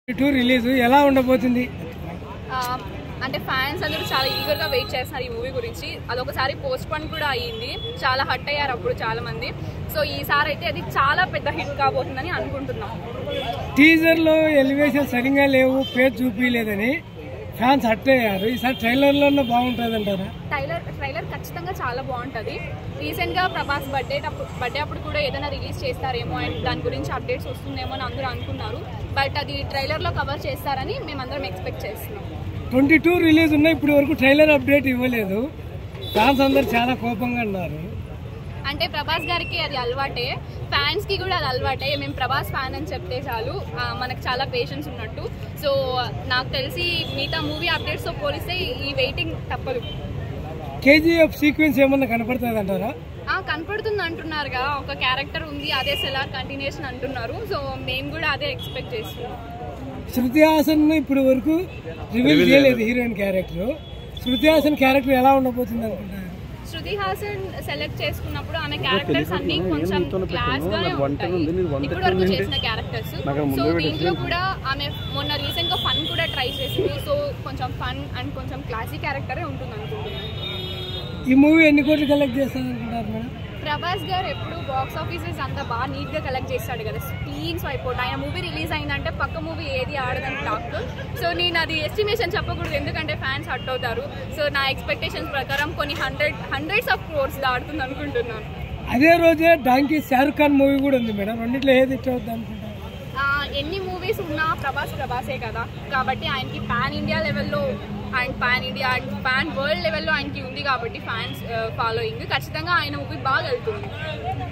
Tour release ఎలా ఉండబోతుంది అంటే ఫ్యాన్స్ అందరూ చాలా ఈగర్గా వెయిట్ చేస్తున్నారు ఈ మూవీ గురించి. అదొకసారి పోస్ట్ పోన్ కూడా అయ్యింది, చాలా హట్ అయ్యారు అప్పుడు చాలా మంది. సో ఈసారి అయితే అది చాలా పెద్ద హిట్ కాబోతుందని అనుకుంటున్నాం. టీజర్ లో ఎలివేషన్ సరిగా లేవు, పేరు చూపించలేదని ఫ్యాన్స్ హట్ అయ్యారు. ఈసారి ట్రైలర్ లో బాగుంటుంది అంటారా? ట్రైలర్ ఖచ్చితంగా చాలా బాగుంటుంది. రీసెంట్ గా ప్రభాస్ బర్త్డే అప్పుడు కూడా ఏదైనా రిలీజ్ చేస్తారేమో అండ్ దాని గురించి అప్డేట్స్ వస్తుందేమో అని అందరూ అనుకున్నారు. బట్ అది ట్రైలర్ లో కవర్ చేస్తారని మేమందరం ఎక్స్పెక్ట్ చేస్తున్నాం. 22 రిలీజ్ ఉన్నాయి, ఇప్పుడు వరకు ట్రైలర్ అప్డేట్ ఇవ్వలేదు. ఫ్యాన్స్ అందరు చాలా కోపంగా ఉన్నారు. అంటే ప్రభాస్ గారికి అది అలవాటే, ఫ్యాన్స్ కి కూడా అది అలవాటే. మేము ప్రభాస్ ఫ్యాన్ అని చెప్తే చాలు మనకు చాలా పేషెన్స్ ఉన్నట్టు. సో నాకు తెలిసి మిగతా మూవీ అప్డేట్స్ తో పోలిస్తే ఈ వెయిటింగ్ తప్పదు. కేజీఎఫ్ సీక్వెన్స్ ఏమన్నా కనపడుతుంది అంటారా? కనపడుతుంది అంటున్నారుగా, ఒక క్యారెక్టర్ ఉంది, అదే సెలార్ కంటిన్యూషన్ అంటున్నారు. సో మేము కూడా అదే ఎక్స్పెక్ట్ చేస్తున్నాం. శృతి హాసన్ ఇప్పుడు వరకు రివీల్ చేయలేదు heroine character. Shruti Haasan character ఎలా ఉండబోతుంది అనుకుంటారు? శృతి హాసన్ సెలెక్ట్ చేసుకున్నప్పుడు ఆమె క్యారెక్టర్స్ అన్ని కొంచెం క్లాస్ గానే ఉంటాయి ఇప్పుడు వరకు చేసిన క్యారెక్టర్స్. సో దీంట్లో కూడా ఆమె మొన్న రీసెంట్ గా ఫన్ కూడా ట్రై చేసింది. సో కొంచెం ఫన్ అండ్ కొంచెం క్లాసిక్ క్యారెక్టరే ఉంటుంది అనుకుంటున్నాను. ఈ మూవీ ఎన్ని కోట్లు కలెక్ట్ చేస్తారు అనుకుంటారు మేడం? ప్రభాస్ గారు ఎప్పుడు బాక్స్ ఆఫీసెస్ అంతా బాగా నీట్ గా కలెక్ట్ చేస్తాడు కదా, క్లీన్ స్వైపోర్ట్. ఆయన మూవీ రిలీజ్ అయిందంటే పక్క మూవీ ఏది ఆడదని టాక్. సో నేను అది ఎస్టిమేషన్ చెప్పకూడదు, ఎందుకంటే ఫ్యాన్స్ హట్ అవుతారు. సో నా ఎక్స్పెక్టేషన్స్ ప్రకారం కొన్ని హండ్రెడ్స్ ఆఫ్ క్రోర్స్ ఆడుతుంది అనుకుంటున్నాను. అదే రోజే డాంకీ షారుఖ్ ఖాన్ మూవీ కూడా ఉంది మేడం, రెండిట్లో ఏది హిట్ అవుతుంది అనుకుంటారు? ఎన్ని మూవీస్ ఉన్నా ప్రభాసే కదా, కాబట్టి ఆయనకి పాన్ ఇండియా లెవెల్లో and pan India and pan world లెవెల్లో ఆయనకి ఉంది కాబట్టి ఫ్యాన్స్ ఫాలోయింగ్ ఖచ్చితంగా ఆయన మూవీ బాగా వెళ్తుంది.